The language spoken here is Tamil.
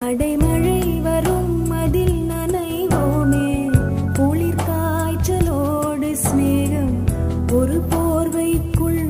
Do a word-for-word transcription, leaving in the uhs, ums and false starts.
அடைமழை வரும் அதில் நனைவோமே, குளிர் காய்ச்சலோடு ஸ்நேகம் ஒரு போர்வைக்குள்